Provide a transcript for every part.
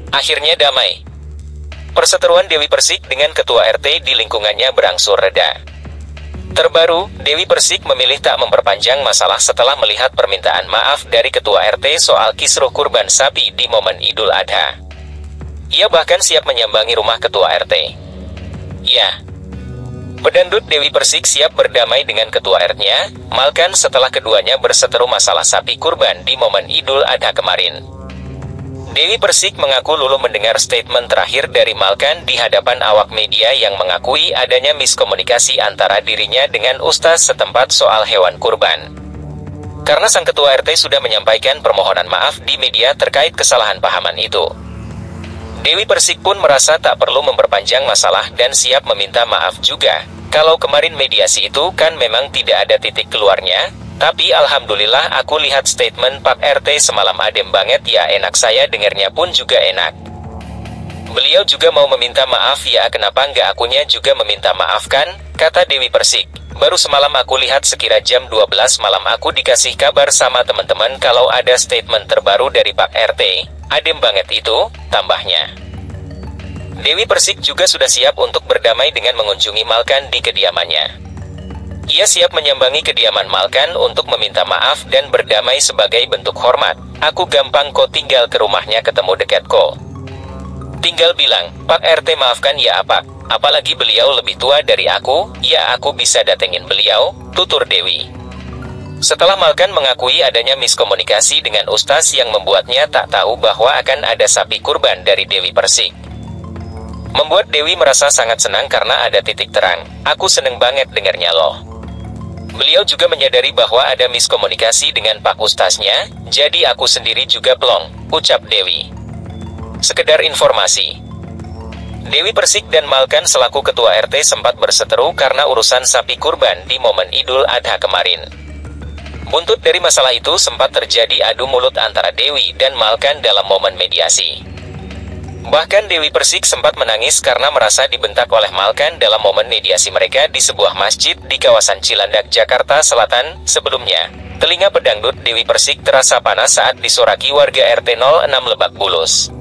Akhirnya damai. Perseteruan Dewi Persik dengan Ketua RT di lingkungannya berangsur reda. Terbaru, Dewi Persik memilih tak memperpanjang masalah setelah melihat permintaan maaf dari Ketua RT soal kisruh kurban sapi di momen Idul Adha. Ia bahkan siap menyambangi rumah Ketua RT. Ya, pedangdut Dewi Persik siap berdamai dengan Ketua RT-nya, Malkan setelah keduanya berseteru masalah sapi kurban di momen Idul Adha kemarin. Dewi Persik mengaku luluh mendengar statement terakhir dari Malkan di hadapan awak media yang mengakui adanya miskomunikasi antara dirinya dengan ustaz setempat soal hewan kurban. Karena sang Ketua RT sudah menyampaikan permohonan maaf di media terkait kesalahan pahaman itu. Dewi Persik pun merasa tak perlu memperpanjang masalah dan siap meminta maaf juga. Kalau kemarin mediasi itu kan memang tidak ada titik keluarnya. Tapi alhamdulillah aku lihat statement Pak RT semalam adem banget ya, enak, saya dengernya pun juga enak. Beliau juga mau meminta maaf ya, kenapa nggak akunya juga meminta maaf kan, kata Dewi Persik. Baru semalam aku lihat sekira jam 12 malam aku dikasih kabar sama teman-teman kalau ada statement terbaru dari Pak RT. Adem banget itu, tambahnya. Dewi Persik juga sudah siap untuk berdamai dengan mengunjungi Malkan di kediamannya. Ia siap menyambangi kediaman Malkan untuk meminta maaf dan berdamai sebagai bentuk hormat. Aku gampang kok, tinggal ke rumahnya ketemu dekat kok. Tinggal bilang, Pak RT maafkan ya apa? Apalagi beliau lebih tua dari aku, ya aku bisa datengin beliau, tutur Dewi. Setelah Malkan mengakui adanya miskomunikasi dengan ustaz yang membuatnya tak tahu bahwa akan ada sapi kurban dari Dewi Persik. Membuat Dewi merasa sangat senang karena ada titik terang. Aku seneng banget dengarnya loh. Beliau juga menyadari bahwa ada miskomunikasi dengan Pak Ustaznya, jadi aku sendiri juga plong, ucap Dewi. Sekedar informasi, Dewi Persik dan Malkan selaku Ketua RT sempat berseteru karena urusan sapi kurban di momen Idul Adha kemarin. Buntut dari masalah itu sempat terjadi adu mulut antara Dewi dan Malkan dalam momen mediasi. Bahkan Dewi Persik sempat menangis karena merasa dibentak oleh Malkan dalam momen mediasi mereka di sebuah masjid di kawasan Cilandak, Jakarta Selatan. Sebelumnya, telinga pedangdut Dewi Persik terasa panas saat disoraki warga RT 06 Lebak Bulus.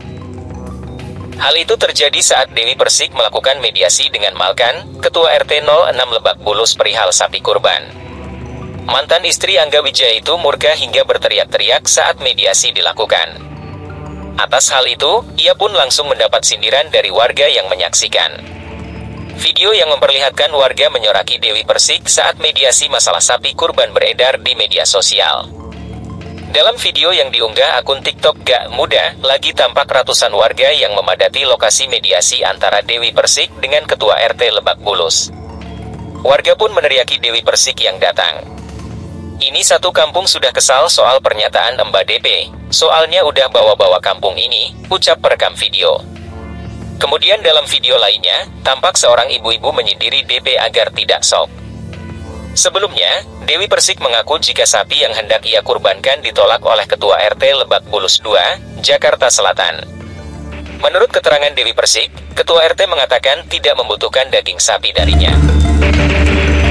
Hal itu terjadi saat Dewi Persik melakukan mediasi dengan Malkan, Ketua RT 06 Lebak Bulus perihal sapi kurban. Mantan istri Angga Wijaya itu murka hingga berteriak-teriak saat mediasi dilakukan. Atas hal itu, ia pun langsung mendapat sindiran dari warga yang menyaksikan. Video yang memperlihatkan warga menyoraki Dewi Persik saat mediasi masalah sapi kurban beredar di media sosial. Dalam video yang diunggah akun TikTok Gak Muda, lagi tampak ratusan warga yang memadati lokasi mediasi antara Dewi Persik dengan Ketua RT Lebak Bulus. Warga pun meneriaki Dewi Persik yang datang. Ini satu kampung sudah kesal soal pernyataan Mbak DP, soalnya udah bawa-bawa kampung ini, ucap perekam video. Kemudian dalam video lainnya, tampak seorang ibu-ibu menyindir DP agar tidak sok. Sebelumnya, Dewi Persik mengaku jika sapi yang hendak ia kurbankan ditolak oleh Ketua RT Lebak Bulus 2, Jakarta Selatan. Menurut keterangan Dewi Persik, Ketua RT mengatakan tidak membutuhkan daging sapi darinya.